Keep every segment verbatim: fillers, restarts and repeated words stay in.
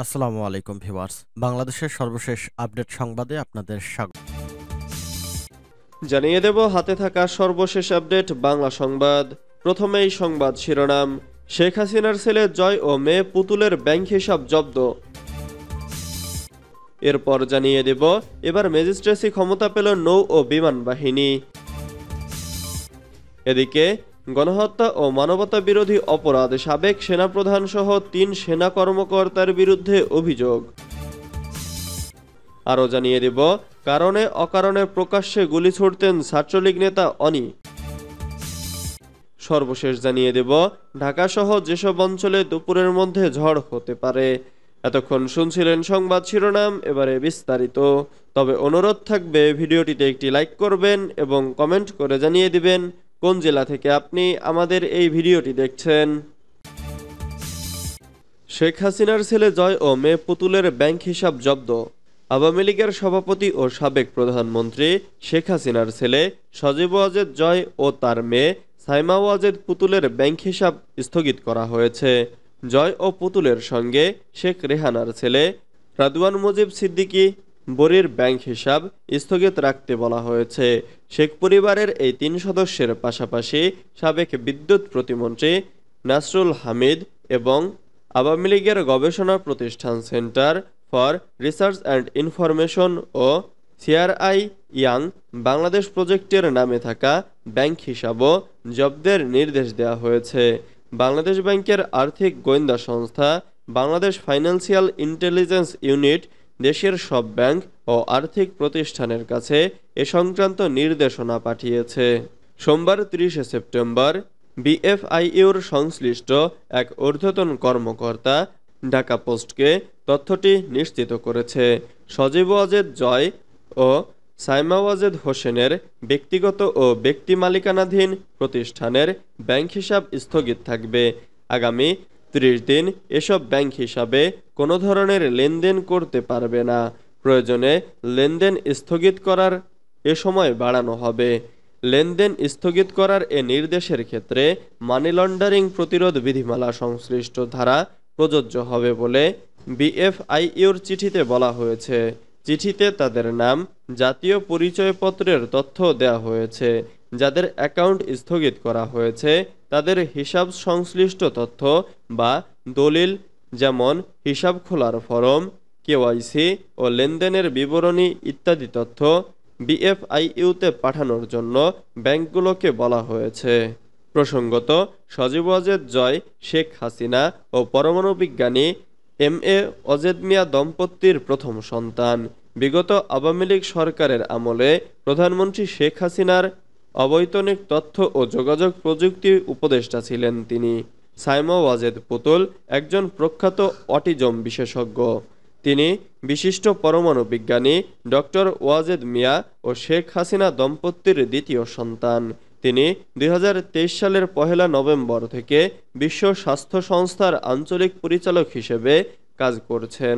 আসসালামু আলাইকুম ভিউয়ার্স, বাংলাদেশের সর্বশেষ আপডেট সংবাদে আপনাদের স্বাগত। জানিয়ে দেব হাতে থাকা সর্বশেষ আপডেট বাংলা সংবাদ। প্রথমেই সংবাদ শিরোনাম। শেখ হাসিনার ছেলে জয় ও মেয়ে পুতুলের ব্যাংক হিসাব জব্দ। এরপর জানিয়ে দেব এবার ম্যাজিস্ট্রেসি ক্ষমতা পেল নৌ ও বিমান বাহিনী। এদিকে গণহত্যা ও মানবতা বিরোধী অপরাধ সাবেক সেনাপ্রধান সহ তিন সেনা কর্মকর্তার বিরুদ্ধে অভিযোগ। আরও জানিয়ে দেব কারণে অকারণে প্রকাশ্যে গুলি ছুড়তেন ছাত্রলীগ নেতা অনি। সর্বশেষ জানিয়ে দেব ঢাকাসহ যেসব অঞ্চলে দুপুরের মধ্যে ঝড় হতে পারে। এতক্ষণ শুনছিলেন সংবাদ শিরোনাম, এবারে বিস্তারিত। তবে অনুরোধ থাকবে ভিডিওটিতে একটি লাইক করবেন এবং কমেন্ট করে জানিয়ে দিবেন কোন জেলা থেকে আপনি আমাদের এই ভিডিওটি দেখছেন। শেখ হাসিনার ছেলে জয় ও মেয়ে পুতুলের ব্যাংক হিসাব জব্দ। আওয়ামী লীগের সভাপতি ও সাবেক প্রধানমন্ত্রী শেখ হাসিনার ছেলে সজীব ওয়াজেদ জয় ও তার মেয়ে সাইমা ওয়াজেদ পুতুলের ব্যাংক হিসাব স্থগিত করা হয়েছে। জয় ও পুতুলের সঙ্গে শেখ রেহানার ছেলে রাদওয়ান মুজিব সিদ্দিকী বরির ব্যাংক হিসাব স্থগিত রাখতে বলা হয়েছে। শেখ পরিবারের এই তিন সদস্যের পাশাপাশি সাবেক বিদ্যুৎ প্রতিমন্ত্রী নাসরুল হামিদ এবং আওয়ামী লীগের গবেষণা প্রতিষ্ঠান centre for research and information ও সিআরআই ইয়াং বাংলাদেশ প্রজেক্টের নামে থাকা ব্যাংক হিসাবও জব্দের নির্দেশ দেওয়া হয়েছে। বাংলাদেশ ব্যাংকের আর্থিক গোয়েন্দা সংস্থা বাংলাদেশ ফাইন্যান্সিয়াল ইন্টেলিজেন্স ইউনিট দেশের সব ব্যাংক ও আর্থিক প্রতিষ্ঠানের কাছে এ সংক্রান্ত নির্দেশনা পাঠিয়েছে। সোমবার ত্রিশে সেপ্টেম্বর বিএফআইইউর সংশ্লিষ্ট এক ঊর্ধ্বতন কর্মকর্তা ঢাকা পোস্টকে তথ্যটি নিশ্চিত করেছে। সজীব ওয়াজেদ জয় ও সাইমা ওয়াজেদ হোসেনের ব্যক্তিগত ও ব্যক্তি মালিকানাধীন প্রতিষ্ঠানের ব্যাংক হিসাব স্থগিত থাকবে। আগামী ত্রিশ দিন এসব ব্যাংক হিসাবে কোনো ধরনের লেনদেন করতে পারবে না। প্রয়োজনে লেনদেন স্থগিত করার এ সময় বাড়ানো হবে। লেনদেন স্থগিত করার এ নির্দেশের ক্ষেত্রে মানি লন্ডারিং প্রতিরোধ বিধিমালা সংশ্লিষ্ট ধারা প্রযোজ্য হবে বলে বিএফআইইউর চিঠিতে বলা হয়েছে। চিঠিতে তাদের নাম, জাতীয় পরিচয়পত্রের তথ্য দেওয়া হয়েছে। যাদের অ্যাকাউন্ট স্থগিত করা হয়েছে তাদের হিসাব সংশ্লিষ্ট তথ্য বা দলিল, যেমন হিসাব খোলার ফরম, কেওয়াইসি ও লেনদেনের বিবরণী ইত্যাদি তথ্য বিএফআইইউতে পাঠানোর জন্য ব্যাংকগুলোকে বলা হয়েছে। প্রসঙ্গত, সজীব ওয়াজেদ জয় শেখ হাসিনা ও পরমাণু বিজ্ঞানী এম এ ওয়াজেদ মিয়া দম্পতির প্রথম সন্তান। বিগত আওয়ামী লীগ সরকারের আমলে প্রধানমন্ত্রী শেখ হাসিনার অবৈতনিক তথ্য ও যোগাযোগ প্রযুক্তি উপদেষ্টা ছিলেন তিনি। সাইমা ওয়াজেদ পুতুল একজন প্রখ্যাত অটিজম বিশেষজ্ঞ। তিনি বিশিষ্ট পরমাণু বিজ্ঞানী ডক্টর ওয়াজেদ মিয়া ও শেখ হাসিনা দম্পতির দ্বিতীয় সন্তান। তিনি দুই হাজার তেইশ সালের পহেলা নভেম্বর থেকে বিশ্ব স্বাস্থ্য সংস্থার আঞ্চলিক পরিচালক হিসেবে কাজ করছেন।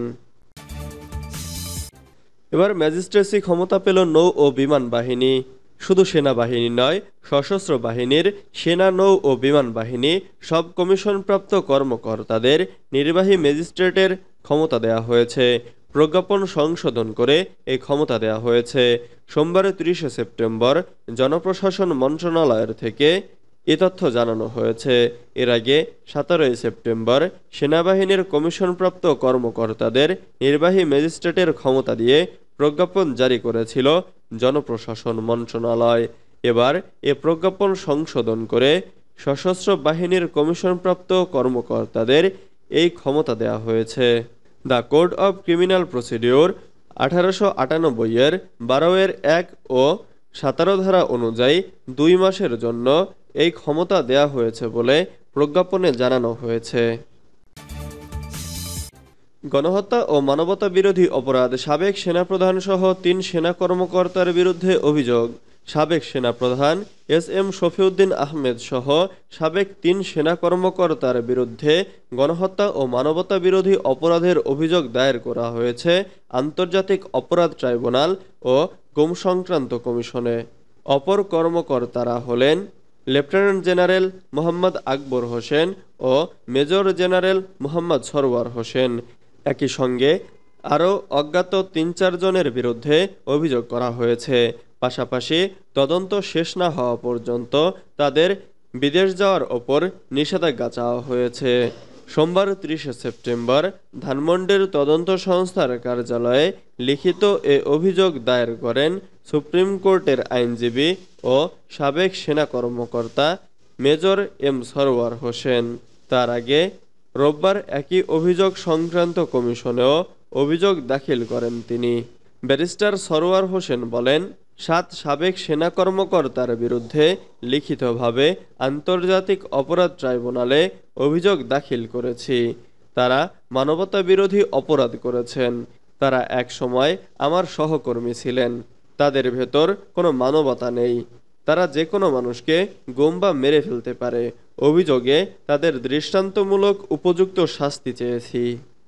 এবার ম্যাজিস্ট্রেসি ক্ষমতা পেল নৌ ও বিমান বাহিনী। শুধু সেনাবাহিনী নয়, সশস্ত্র বাহিনীর সেনা, নৌ ও বিমান বাহিনী সব কমিশনপ্রাপ্ত কর্মকর্তাদের নির্বাহী ম্যাজিস্ট্রেটের ক্ষমতা দেওয়া হয়েছে। প্রজ্ঞাপন সংশোধন করে এই ক্ষমতা দেওয়া হয়েছে। সোমবার ত্রিশে সেপ্টেম্বর জনপ্রশাসন মন্ত্রণালয়ের থেকে এ তথ্য জানানো হয়েছে। এর আগে সতেরোই সেপ্টেম্বর সেনাবাহিনীর কমিশনপ্রাপ্ত কর্মকর্তাদের নির্বাহী ম্যাজিস্ট্রেটের ক্ষমতা দিয়ে প্রজ্ঞাপন জারি করেছিল জনপ্রশাসন মন্ত্রণালয়। এবার এ প্রজ্ঞাপন সংশোধন করে সশস্ত্র বাহিনীর কমিশনপ্রাপ্ত কর্মকর্তাদের এই ক্ষমতা দেওয়া হয়েছে। The code of criminal procedure আঠারোশো আটানব্বই এর বারো এর এক ও সতেরো ধারা অনুযায়ী দুই মাসের জন্য এই ক্ষমতা দেয়া হয়েছে বলে প্রজ্ঞাপনে জানানো হয়েছে। গণহত্যা ও মানবতা বিরোধী অপরাধ সাবেক সেনাপ্রধান সহ তিন সেনা কর্মকর্তার বিরুদ্ধে অভিযোগ। সাবেক সেনাপ্রধান এস এম শফিউদ্দিন আহমেদ সহ সাবেক তিন সেনা কর্মকর্তার বিরুদ্ধে গণহত্যা ও মানবতা বিরোধী অপরাধের অভিযোগ দায়ের করা হয়েছে আন্তর্জাতিক অপরাধ ট্রাইব্যুনাল ও গুম সংক্রান্ত কমিশনে। অপর কর্মকর্তারা হলেন লেফটেন্যান্ট জেনারেল মোহাম্মদ আকবর হোসেন ও মেজর জেনারেল মোহাম্মদ সরওয়ার হোসেন। একই সঙ্গে আরও অজ্ঞাত তিন চারজনের বিরুদ্ধে অভিযোগ করা হয়েছে। পাশাপাশি তদন্ত শেষ না হওয়া পর্যন্ত তাদের বিদেশ যাওয়ার ওপর নিষেধাজ্ঞা চাওয়া হয়েছে। সোমবার ত্রিশে সেপ্টেম্বর ধানমন্ডির তদন্ত সংস্থার কার্যালয়ে লিখিত এ অভিযোগ দায়ের করেন সুপ্রিম কোর্টের আইনজীবী ও সাবেক সেনা কর্মকর্তা মেজর এম সরওয়ার হোসেন। তার আগে রোববার একই অভিযোগ সংক্রান্ত কমিশনেও অভিযোগ দাখিল করেন তিনি। ব্যারিস্টার সরওয়ার হোসেন বলেন, সাত সাবেক সেনা কর্মকর্তার বিরুদ্ধে লিখিতভাবে আন্তর্জাতিক অপরাধ ট্রাইব্যুনালে অভিযোগ দাখিল করেছি। তারা মানবতাবিরোধী অপরাধ করেছেন। তারা এক সময় আমার সহকর্মী ছিলেন। তাদের ভেতর কোনো মানবতা নেই। তারা যে কোনো মানুষকে গুম বা মেরে ফেলতে পারে। অভিযোগে তাদের দৃষ্টান্তমূলক উপযুক্ত শাস্তি চেয়েছি।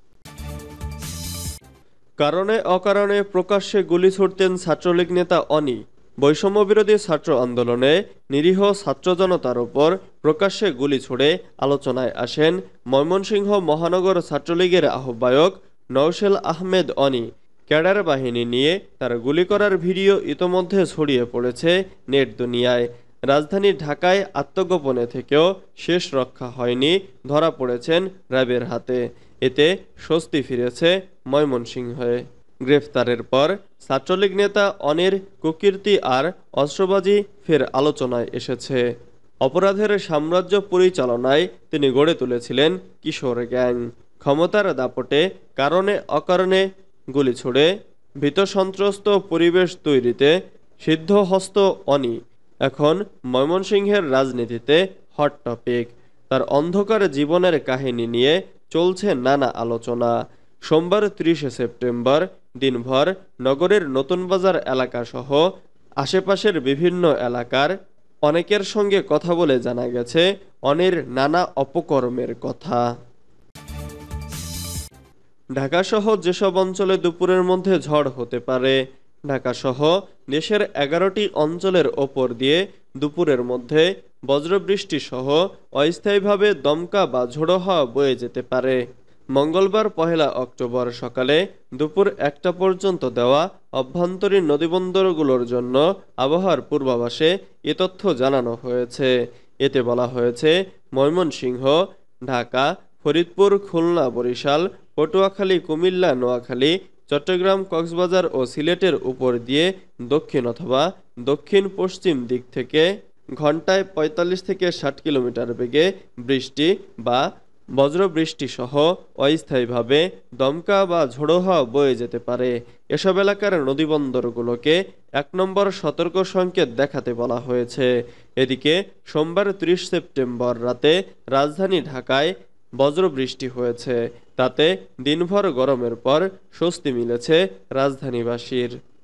কারণে অকারণে প্রকাশ্যে গুলি ছুড়তেন ছাত্রলীগ নেতা অনি। বৈষম্যবিরোধী ছাত্র আন্দোলনে নিরীহ ছাত্র জনতার ওপর প্রকাশ্যে গুলি ছুড়ে আলোচনায় আসেন ময়মনসিংহ মহানগর ছাত্রলীগের আহ্বায়ক নওশেল আহমেদ অনি। ক্যাডার বাহিনী নিয়ে তার গুলি করার ভিডিও ইতোমধ্যে ছড়িয়ে পড়েছে নেট দুনিয়ায়। রাজধানী ঢাকায় আত্মগোপনে থেকেও শেষ রক্ষা হয়নি, ধরা পড়েছেন র্যাবের হাতে। এতে স্বস্তি ফিরেছে ময়মনসিংহে। গ্রেফতারের পর ছাত্রলীগ নেতা অনির কুকীর্তি আর অস্ত্রবাজি ফের আলোচনায় এসেছে। অপরাধের সাম্রাজ্য পরিচালনায় তিনি গড়ে তুলেছিলেন কিশোর গ্যাং। ক্ষমতার দাপটে কারণে অকারণে গুলি ছুড়ে ভীতসন্ত্রস্ত পরিবেশ তৈরিতে সিদ্ধহস্ত অনি এখন ময়মনসিংহের রাজনীতিতে হট টপিক। তার অন্ধকার জীবনের কাহিনী নিয়ে চলছে নানা আলোচনা। সোমবার ত্রিশে সেপ্টেম্বর দিনভর নগরের নতুন বাজার এলাকাসহ আশেপাশের বিভিন্ন এলাকার অনেকের সঙ্গে কথা বলে জানা গেছে অনির নানা অপকর্মের কথা। ঢাকাসহ যেসব অঞ্চলে দুপুরের মধ্যে ঝড় হতে পারে। ঢাকাসহ দেশের এগারোটি অঞ্চলের ওপর দিয়ে দুপুরের মধ্যে বজ্রবৃষ্টি সহ অস্থায়ীভাবে দমকা বা ঝোড়ো হাওয়া বয়ে যেতে পারে। মঙ্গলবার পহেলা অক্টোবর সকালে দুপুর একটা পর্যন্ত দেওয়া অভ্যন্তরীণ নদীবন্দরগুলোর জন্য আবহাওয়ার পূর্বাভাসে এ তথ্য জানানো হয়েছে। এতে বলা হয়েছে, ময়মনসিংহ, ঢাকা, ফরিদপুর, খুলনা, বরিশাল, পটুয়াখালী, কুমিল্লা, নোয়াখালী, চট্টগ্রাম, কক্সবাজার ও সিলেটের উপর দিয়ে দক্ষিণ অথবা দক্ষিণ পশ্চিম দিক থেকে ঘন্টায় পঁয়তাল্লিশ থেকে ষাট কিলোমিটার বেগে বৃষ্টি বা বজ্রবৃষ্টি সহ অস্থায়ীভাবে দমকা বা ঝোড়ো হাওয়া বয়ে যেতে পারে। এসব এলাকার নদীবন্দরগুলোকে এক নম্বর সতর্ক সংকেত দেখাতে বলা হয়েছে। এদিকে সোমবার ত্রিশ সেপ্টেম্বর রাতে রাজধানী ঢাকায় বজ্রবৃষ্টি হয়েছে। তাতে দিনভর গরমের পর স্বস্তি মিলেছে রাজধানীবাসীর।